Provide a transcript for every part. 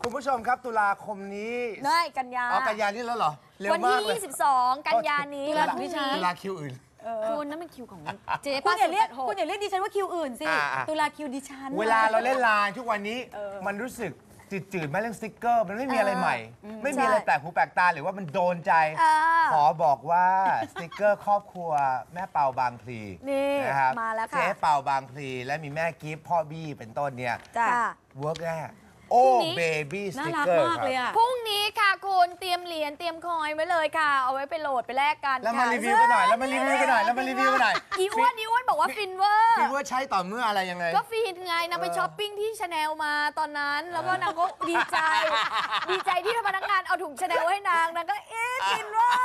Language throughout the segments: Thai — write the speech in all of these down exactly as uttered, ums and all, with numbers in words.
คุณผู้ชมครับตุลาคมนี้ได้กันยาอ๋อกันยานี่แล้วเหรอเร็วมากเลยวันที่ยี่สิบสองกันยานี้ตุลาของดิฉันตุลาคิวอื่นคุณนั่นเป็นคิวของเจ๊คุป้าณอย่าเรียกสุดคุณอย่าเรียกดิฉันว่าคิวอื่นสิอ่าตุลาคิวดิฉันเวลาเราเล่นไลน์ทุกวันนี้มันรู้สึกจืดๆไหมเรื่องสติ๊กเกอร์มันไม่มีอะไรใหม่ ไม่มีอะไรแปลกหูแปลกตาหรือว่ามันโดนใจ ขอบอกว่าสติ๊กเกอร์ครอบครัวแม่เปาบางพลีนี่นะครับมาแล้วค่ะเจ๊เปาบางพลีและมีแม่กิฟต์พ่อบี้เป็นต้นเนี่ยจ้าเวิร์กแน่โอ้พรุ่งนี้เบบี้สน่าติ๊กรักเกอร์มากเลยอ่ะพรุ่งนี้ค่ะคุณเตรียมเหรียญเตรียมคอยไว้เลยค่ะ เอาไว้ไปโหลดไปแลกกันแล้วมารีวิวกันหน่อยแล้วมารีวิวกันหน่อยแล้วมารีวิวกันหน่อยอีอ้วนอีอ้วนบอกว่าฟินเวอร์ฟินว่าใช้ต่อเมื่ออะไรยังไงก็ฟินไงนางไปช้อปปิ้งที่ชาแนลมาตอนนั้น แล้วก็นางก็ดีใจ ดีใจที่พนักงานเอาถุงชาแนลให้นางนางก็เอ๊ะฟินเวอร์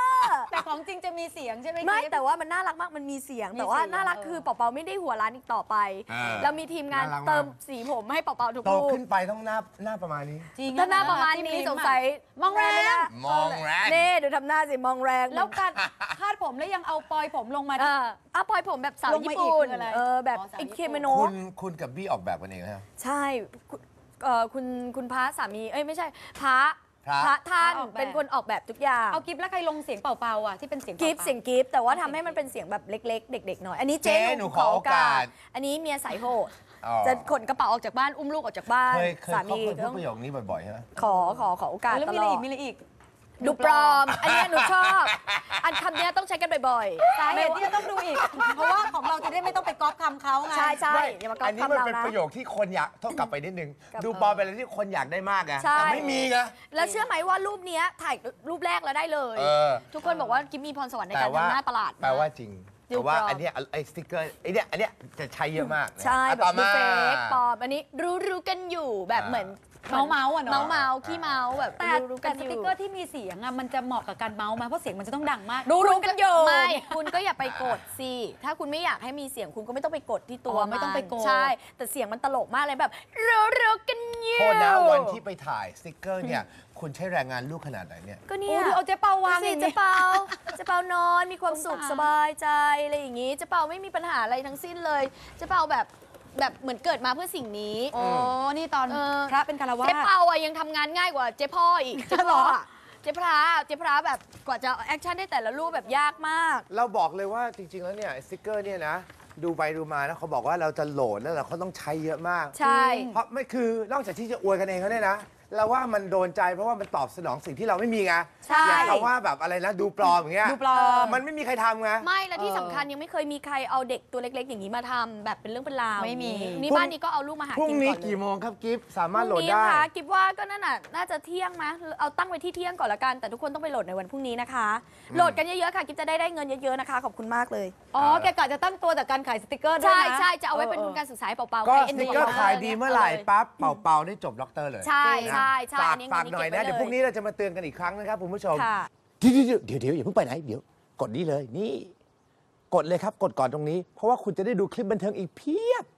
แต่ของจริงจะมีเสียงใช่ไหมไม่กิ๊บแต่ว่ามันน่ารักมากมันมีเสียงมีแต่ว่าเสียงน่ารักเออคือเป่าเปาไม่ได้หัวร้านอีกต่อไปเออเรามีทีมงานน่ารักมากเติมสีผมให้เป่าเปาทุกโตรูปขึ้นไปต้องหน้าหน้าประมาณนี้จริงถ้าหน้าประมาณนี้สงสัยมองแรงมองแรงเน่เดี๋ยวทำหน้าสิมองแรงแล้วการคาดผมแล้วยังเอาปลอยผมลงมาเอออ่ะปล่อยผมแบบสาวลงมาญี่อีกปุ่นคืออะไรเออแบบอ๋อสาวอิญี่ปุ่นเคเมโนคุณคุณกับบี้ออกแบบกันเองนะใช่คุณเอ่อคุณคุณพระสามีเอ้ยไม่ใช่พระพระพระท่านพระออกแบบเป็นคนออกแบบทุกอย่างเอากิ๊บแล้วใครลงเสียงเป่าๆอ่ะที่เป็นเสียงกิฟต์ป่าๆเสียงกิฟต์แต่ว่าทำให้มันเป็นเสียงแบบเล็ก ๆ เด็ก ๆ หน่อย อันนี้เจ๊เจ๊หนูขอโอกาสอันนี้เมียสายโหดอ๋อจะขนกระเป๋าออกจากบ้านอุ้มลูกออกจากบ้านเคยเคยสาเขามีเคยพูดต้องประโยคนี้บ่อยๆใช่ไหมขอขอขอโอกาสแล้วตมีลอะไรออีดกมีอะไรอีกดูปลอม อันเนี้ยหนูชอบ อันคำเนี้ยต้องใช้กันบ่อยสาเหตุที่จะต้องดูอีก เพราะว่าของเราจะได้ไม่ต้องไปก๊อปคำเขาไงๆ ใช่ใช่ไม่อย่ามาก๊ออัปนนี้คำมันเราเป็นนะประโยคที่คนอยากต้องกลับไปนิดนึงกลับดูปอเป็นอะไรที่คนอยากได้มากไงใช่แต่ไม่มีไงแล้วเชื่อไหมว่ารูปเนี้ยถ่ายรูปแรกแล้วได้เลยเออทุกคนบอกว่ากิฟมีพรสวรรค์ในแต่การว่าทำหน้าประหลาดแปลว่าจริงดูแต่ว่าปลอมอันเนี้ยไอ้สติ๊กเกอร์ไอ้เนี้ยอันเนี้ยจะใช้เยอะมากใช่อ่ะแบต่อบดูมาเฟกปลอมอันนี้รู้รู้กันอยู่แบบอ่าเหมือนเมาเมาๆอ่ะเนาะเมาเมาๆขี้เมาแบบแต่รู้รู้กัแต่นสอยู่ติกเกอร์ที่มีเสียงอ่ะมันจะเหมาะกับการเมาส์ไหมเพราะเสียงมันจะต้องดังมากรู้รู้กันอยู่ไม่คุณก็อย่าไปกดสิถ้าคุณไม่อยากให้มีเสียงคุณก็ไม่ต้องไปกดที่ตัวอ๋อไม่ต้องไปกดใช่ แต่เสียงมันตลกมากเลยแบบรู้รู้กันอยู่โทษนะวันที่ไปถ่ายสติ๊กเกอร์เนี่ยคุณใช้แรงงานลูกขนาดไหนเนี่ยก็เนี่โอ้ยดูเอาเจ๊เปาวางสิอย่างเจะนี้เปาเจะเปานอนมีความสุขสงสารสบายใจอะไรอย่างงี้เจะเปาไม่มีปัญหาอะไรทั้งสิ้นเลยเจะเปาแบบแบบเหมือนเกิดมาเพื่อสิ่งนี้โอ้นี่ตอนเออพระเป็นคารวะเจ๊เปาอะยังทำงานง่ายกว่าเจ๊พ่ออีกเจ๊พ่ออะเจ๊พระเจ๊พระแบบกว่าจะแอคชั่นได้แต่ละรูปแบบยากมากเราบอกเลยว่าจริง ๆ แล้วเนี่ยสติ๊กเกอร์เนี่ยนะดูไปดูมานะเขาบอกว่าเราจะโหลดแล้วเราเขาต้องใช้เยอะมากใช่เพราะไม่คือนอกจากที่จะอวยกันเองเขาเนี่ยนะเราว่ามันโดนใจเพราะว่ามันตอบสนองสิ่งที่เราไม่มีไงใช่อย่างคำว่าแบบอะไรนะดูปลอมอย่างเงี้ยดูปลอมมันไม่มีใครทำไงไม่และที่เออสำคัญยังไม่เคยมีใครเอาเด็กตัวเล็ก ๆ อย่างนี้มาทำแบบเป็นเรื่องเป็นราวไม่มีนี่พรุ่งบ้านนี้ก็เอาลูกมาหาพรุ่งกินนี้ก่อนเลยกี่โมงครับกิฟต์สาพมารถโหลรุ่ดงนี้ได้นะคะกิฟว่าก็นั่นน่ะน่าจะเที่ยงมั้ยเอาตั้งไว้ที่เที่ยงก่อนละกันแต่ทุกคนต้องไปโหลดในวันพรุ่งนี้นะคะ โหลดกันเยอะๆค่ะกิฟจะได้ได้เงินเยอะๆนะคะขอบคุณมากเลยอ๋อแกกะจะตั้งตัวจากการขายสติกเกอร์ด้วยใช่นะใช่จะเอาไว้เป็นทุนการศึกษาให้เปาๆก็ให้สเอ็นติ๊ดูกเกอร์ขายดีเมื่อไหร่ปั๊บเป่าเป่าได้จบด็อกเตอร์เลยใช่ใช่ใช่ฝากอันนี้ฝากเงิหน่อยเก็บนะไว้เดี๋ยวพรุ่งนี้เราจะมาเตือนกันอีกครั้งนะครับคุณผู้ชมค่ะเดี๋ยวเดี๋ยวเดี๋ยวอย่าเพิ่งไปไหนเดี๋ยวกดนี้เลยนี่ กดเลยครับกดก่อนตรงนี้ เพราะว่าคุณจะได้ดูคลิปบันเทิงอีกเพียบ